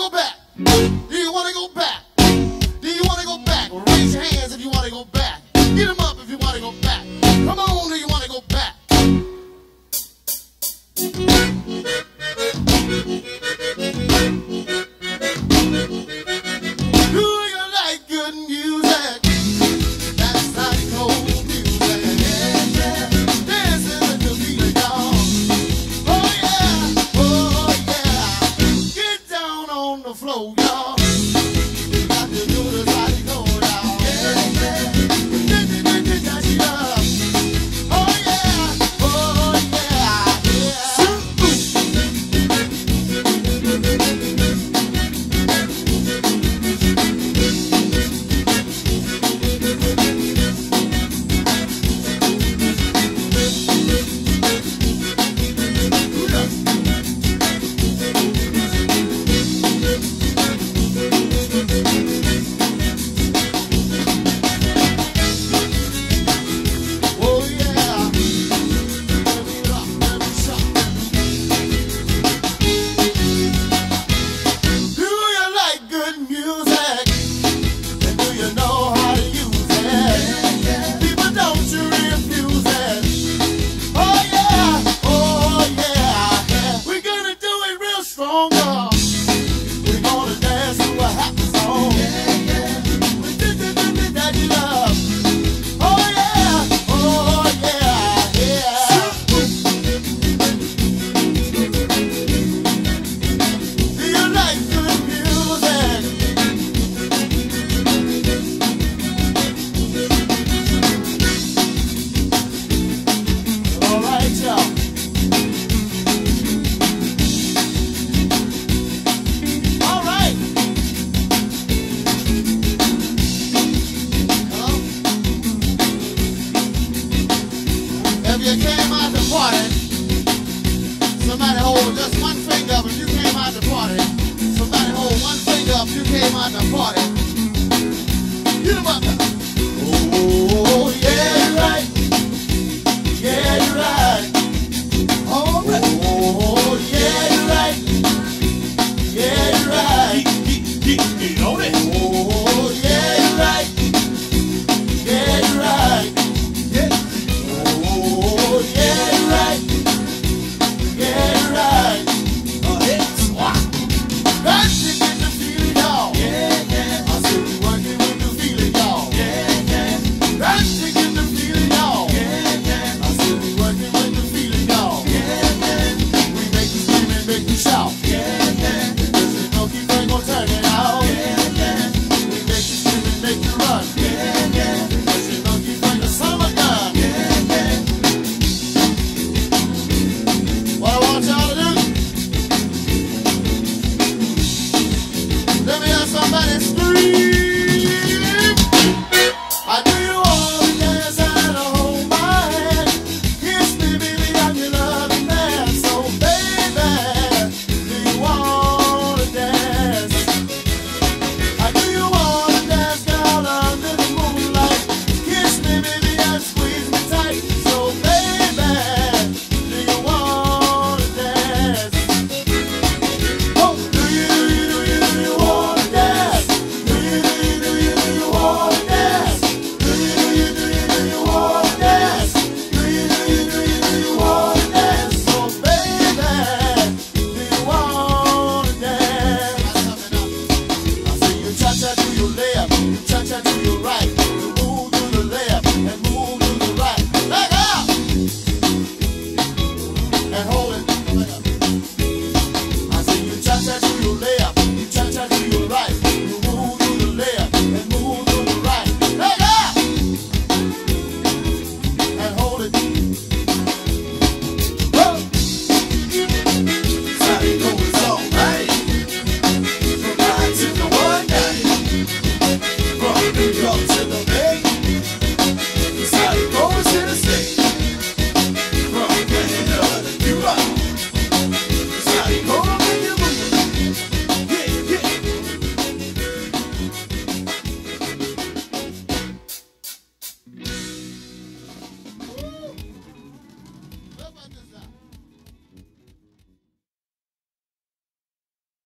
go back? Do you want to go back? Do you want to go back? Well, raise your hands if you want to go back. Get them up if you want to go back. Come on, do you want to go back? Do you like good music? That's like old music. Dancing with the beat, y'all. Oh yeah. Get down on the floor, y'all. You got to do this how you go, y'all. Oh If you came out to party, somebody hold just one finger up if you came out to party. Somebody hold one finger up if you came out to party.